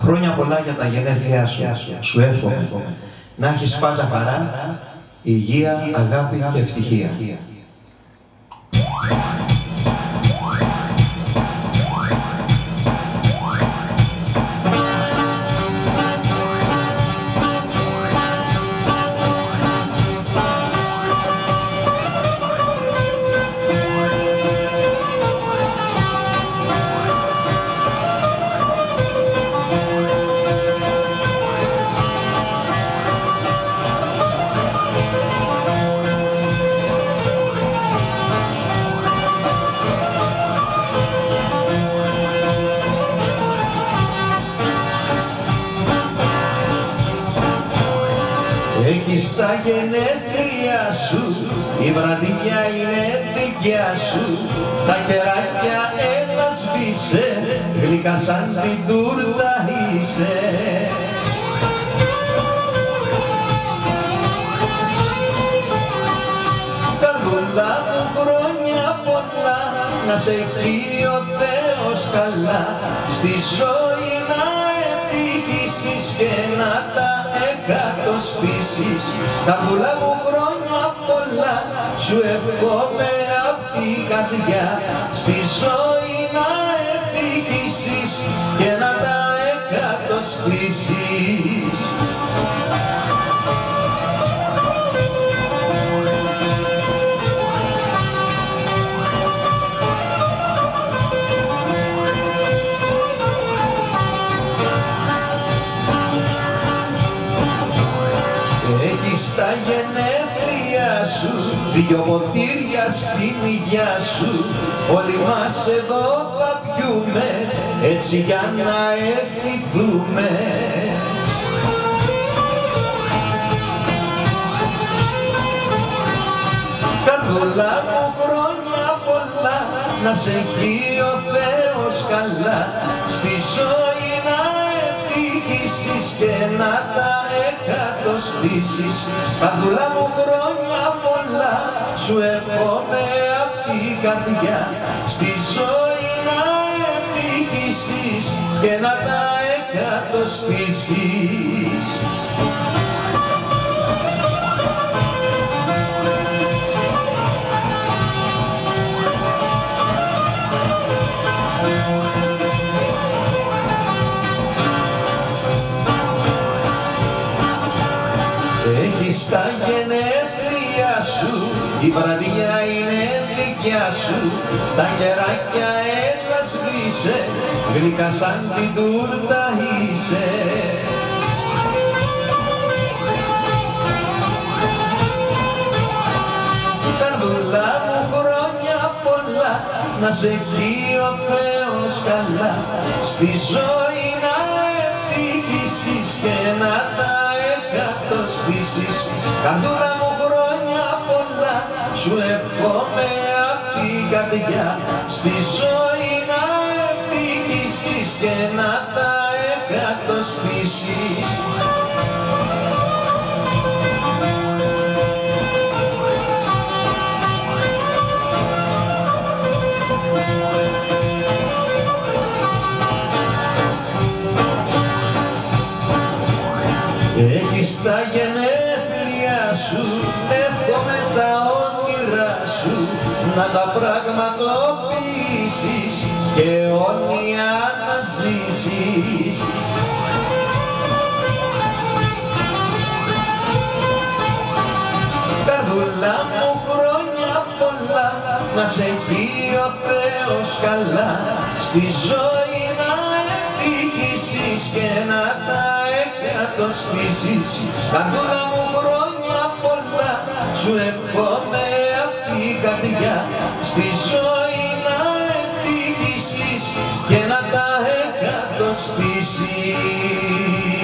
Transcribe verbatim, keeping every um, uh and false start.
Χρόνια πολλά για τα γενέθλιά σου. Σου εύχομαι να έχεις πάντα χαρά, υγεία, αγάπη και ευτυχία. Έχεις τα γενέθλια σου, η βραδιά είναι δικιά σου. Τα κεράκια έλα σβήσε, γλυκά σαν την τούρτα είσαι. Καρδούλα μου χρόνια πολλά, να σε έχει ο Θεός καλά. Στη ζωή να ευτυχήσεις και να τα εκατοστήσεις. Καρδούλα μου χρόνια πολλά, σου εύχομαι απ' την καρδιά. Στη ζωή να ευτυχήσεις και να τα εκατοστήσεις. Στα γενέθλια σου, δυο ποτήρια στην υγειά σου. Όλοι μας εδώ θα πιούμε, έτσι για να ευχηθούμε. Καρδούλα μου χρόνια πολλά, να σε έχει ο Θεός καλά. Στη ζωή να ευτυχήσεις και να τα εκατοστήσεις. Καρδούλα μου χρόνια πολλά, σου εύχομαι απ' την καρδιά. Στη ζωή να ευτυχήσεις και να τα εκατοστήσεις. Έχεις τα γενέθλια σου, η βραδιά είναι δικιά σου. Τα κεράκια έλα σβήσε, γλυκά σαν την τούρτα είσαι. Καρδούλα μου χρόνια πολλά, να σε έχει ο Θεός καλά. Στη ζωή να ευτυχήσεις και να τα εκατοστήσεις. Καρδούλα μου χρόνια πολλά, σου εύχομαι απ' την καρδιά. Στη ζωή να ευτυχήσεις και να τα εκατοστήσεις. Έχεις τα γενέθλια σου, εύχομαι τα όνειρά σου να τα πραγματοποιήσεις και αιώνια να ζήσεις. Καρδούλα μου χρόνια πολλά, να σε έχει ο Θεός καλά. Στη ζωή να ευτυχήσεις και να τα εκατοστήσεις. Καρδούλα μου χρόνια πολλά, σου εύχομαι απ' την καρδιά. Στη ζωή να ευτυχήσεις και να τα εκατοστήσεις.